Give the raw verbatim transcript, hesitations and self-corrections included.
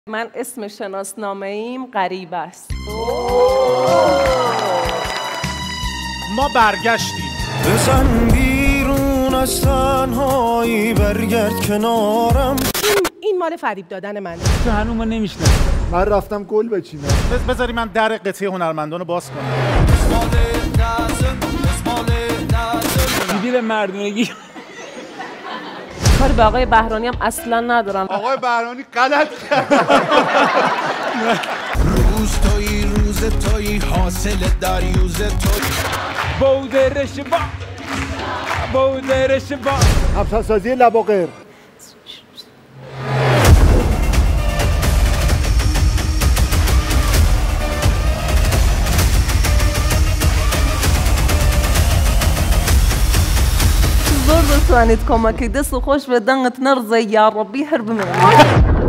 من اسم شناسنامه ایم غریب است. ما برگشتیم. بزن بیرون از تنهایی برگرد کنارم. این, این مال فریب دادن منه. تو هنوز ما نمیشنم. من رفتم گل بچینم. بذاری من در قطعه هنرمندان رو باز کنم. دیدی به مردونگی. کار به آقای بهرانی هم اصلا ندارم. آقای بهرانی غلط کرد. روز توی روز توی حاصل دریوز توی بودرش با بودرش با افسانه‌سازی لباقر. زور بتوانید کمکی دست خوش به دنگت نرزه یا ربی هر بمونه.